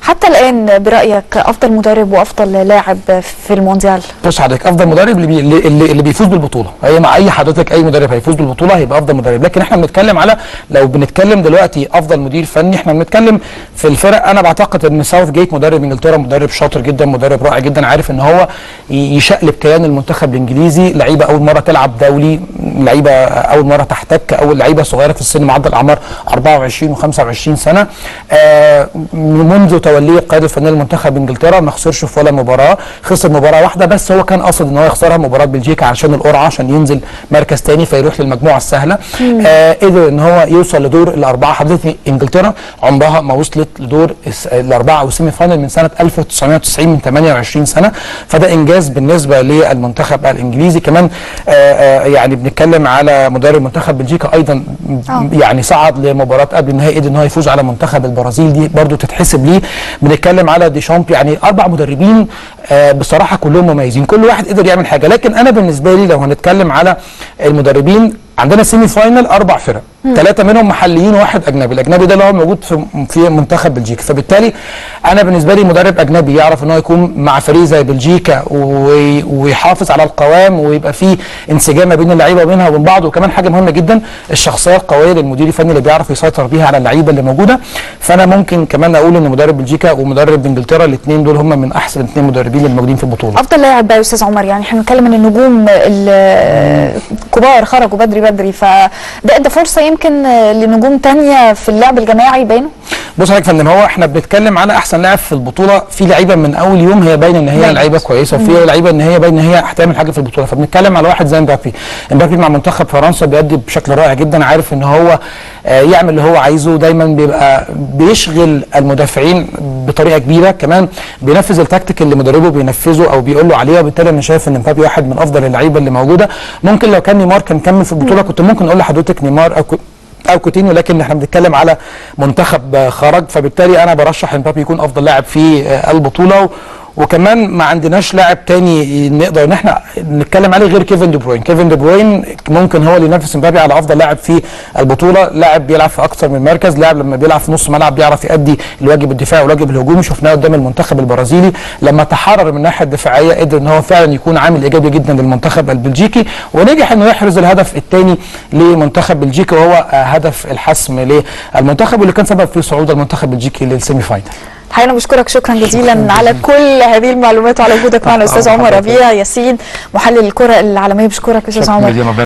حتى الان برايك افضل مدرب وافضل لاعب في المونديال؟ بص حضرتك، افضل مدرب اللي بيفوز بالبطوله. هي مع اي حضرتك اي مدرب هيفوز بالبطوله هيبقى افضل مدرب، لكن احنا بنتكلم على، لو بنتكلم دلوقتي افضل مدير فني، احنا بنتكلم في الفرق. انا بعتقد ان ساوث جيت مدرب انجلترا مدرب شاطر جدا، مدرب رائع جدا، عارف ان هو يشقلب كيان المنتخب الانجليزي. لعيبه اول مره تلعب دولي، لعيبه اول مره تحتك، اول لعيبه صغيره في السن، معدل اعمار 24 و25 سنه. منذ توليه القياده الفنيه لمنتخب انجلترا ما خسرش في ولا مباراه، خسر مباراه واحده بس، هو كان قصد ان هو يخسرها، مباراه بلجيكا، عشان القرعه، عشان ينزل مركز ثاني فيروح للمجموعه السهله. قدر ان هو يوصل لدور الاربعه. حضرتك انجلترا عمرها ما وصلت لدور الاربعه او السيمي فاينل من سنه 1990، من 28 سنه، فده انجاز بالنسبه للمنتخب الانجليزي. كمان يعني بنتكلم على مدرب منتخب بلجيكا ايضا، يعني صعد لمباراه قبل النهائي، قدر ان هو يفوز على منتخب البرازيل، دي برضو تتحسب ليه. بنتكلم على ديشامب، يعني 4 مدربين بصراحه كلهم مميزين، كل واحد قدر يعمل حاجه. لكن انا بالنسبه لي لو هنتكلم على المدربين، عندنا سيمي فاينل 4 فرق، 3 منهم محليين وواحد اجنبي. الاجنبي ده اللي هو موجود في منتخب بلجيكا، فبالتالي انا بالنسبه لي مدرب اجنبي يعرف ان هو يكون مع فريق زي بلجيكا ويحافظ على القوام، ويبقى فيه انسجام ما بين اللعيبه وبينها وبين بعض. وكمان حاجه مهمه جدا، الشخصيه القويه للمدير الفني اللي بيعرف يسيطر بيها على اللعيبه اللي موجوده. فانا ممكن كمان اقول ان مدرب بلجيكا ومدرب انجلترا الاثنين دول هم من احسن 2 مدربين اللي موجودين في البطوله. افضل لاعب بقى يا استاذ عمر، يعني احنا بنتكلم ان النجوم الكبار خرجوا بدري، فده ادى فرصه يمكن لنجوم ثانيه في اللعب الجماعي يبانوا. بص حضرتك يا فندم، هو احنا بنتكلم على احسن لاعب في البطوله، في لعيبه من اول يوم هي باينه ان هي لعيبه كويسه، وفي لعيبه ان هي باينه ان هي هتعمل حاجه في البطوله. فبنتكلم على واحد زي امبابي مع منتخب فرنسا بيأدي بشكل رائع جدا، عارف ان هو يعمل اللي هو عايزه، دايما بيبقى بيشغل المدافعين بطريقه كبيره، كمان بينفذ التكتيك اللي مدربه بينفذه او بيقول له عليه. وبالتالي انا شايف ان امبابي واحد من افضل اللعيبه اللي موجوده. ممكن لو كان نيمار كان كمل في البطوله كنت ممكن اقول لحضرتك نيمار او كوتينيو، لكن احنا بنتكلم على منتخب خرج، فبالتالي انا برشح امبابي يكون افضل لاعب في البطوله. وكمان ما عندناش لاعب تاني نقدر ان احنا نتكلم عليه غير كيفن دي بروين. كيفن دي بروين ممكن هو اللي ينافس امبابي على افضل لاعب في البطوله، لاعب بيلعب في اكثر من مركز، لاعب لما بيلعب في نص ملعب بيعرف يؤدي الواجب الدفاعي والواجب الهجومي. شفناه قدام المنتخب البرازيلي لما تحرر من الناحيه الدفاعيه، قدر ان هو فعلا يكون عامل ايجابي جدا للمنتخب البلجيكي، ونجح انه يحرز الهدف الثاني لمنتخب بلجيكا، وهو هدف الحسم للمنتخب واللي كان سبب في صعود المنتخب البلجيكي للسيمي فاينل. الحقيقه انا بشكرك شكرا جزيلا على كل هذه المعلومات وعلى وجودك معنا. استاذ عمر ربيع ياسين محلل الكره العالميه، بشكرك استاذ عمر.